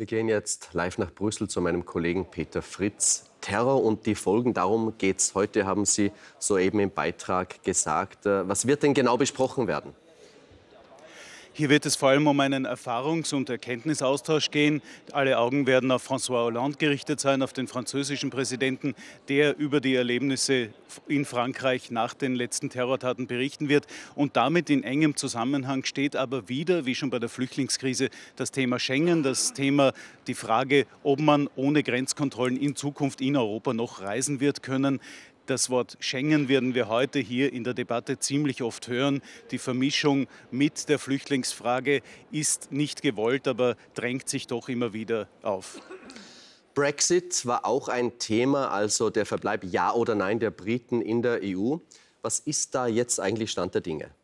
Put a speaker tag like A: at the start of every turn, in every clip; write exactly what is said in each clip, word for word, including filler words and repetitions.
A: Wir gehen jetzt live nach Brüssel zu meinem Kollegen Peter Fritz. Terror und die Folgen, darum geht es heute, haben Sie soeben im Beitrag gesagt. Was wird denn genau besprochen werden?
B: Hier wird es vor allem um einen Erfahrungs- und Erkenntnisaustausch gehen. Alle Augen werden auf François Hollande gerichtet sein, auf den französischen Präsidenten, der über die Erlebnisse in Frankreich nach den letzten Terrortaten berichten wird. Und damit in engem Zusammenhang steht aber wieder, wie schon bei der Flüchtlingskrise, das Thema Schengen, das Thema die Frage, ob man ohne Grenzkontrollen in Zukunft in Europa noch reisen wird können. Das Wort Schengen werden wir heute hier in der Debatte ziemlich oft hören. Die Vermischung mit der Flüchtlingsfrage ist nicht gewollt, aber drängt sich doch immer wieder auf.
A: Brexit war auch ein Thema, also der Verbleib Ja oder Nein der Briten in der E U. Was ist da jetzt eigentlich Stand der Dinge?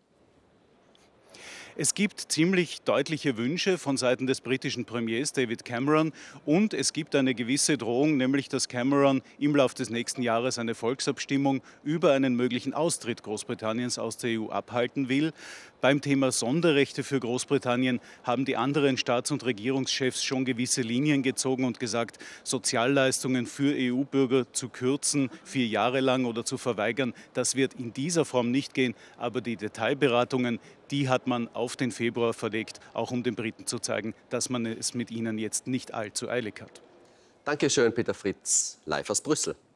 B: Es gibt ziemlich deutliche Wünsche von Seiten des britischen Premiers David Cameron und es gibt eine gewisse Drohung, nämlich dass Cameron im Laufe des nächsten Jahres eine Volksabstimmung über einen möglichen Austritt Großbritanniens aus der E U abhalten will. Beim Thema Sonderrechte für Großbritannien haben die anderen Staats- und Regierungschefs schon gewisse Linien gezogen und gesagt, Sozialleistungen für E U-Bürger zu kürzen, vier Jahre lang oder zu verweigern, das wird in dieser Form nicht gehen. Aber die Detailberatungen, die hat man auf den Februar verlegt, auch um den Briten zu zeigen, dass man es mit ihnen jetzt nicht allzu eilig hat.
A: Dankeschön, Peter Fritz, live aus Brüssel.